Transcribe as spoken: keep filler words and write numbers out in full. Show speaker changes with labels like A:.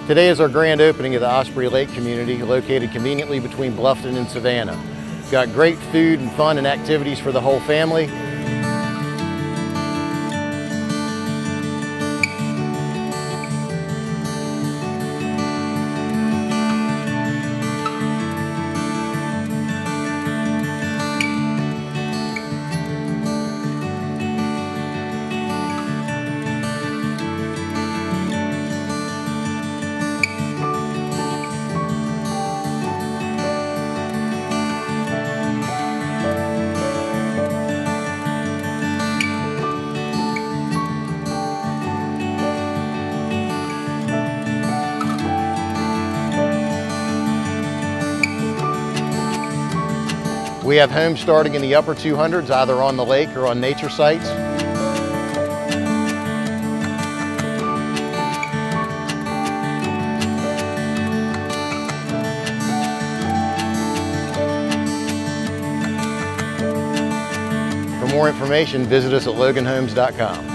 A: Today is our grand opening of the Osprey Lake community, located conveniently between Bluffton and Savannah. We've got great food and fun and activities for the whole family. We have homes starting in the upper two hundreds, either on the lake or on nature sites. For more information, visit us at logan homes dot com.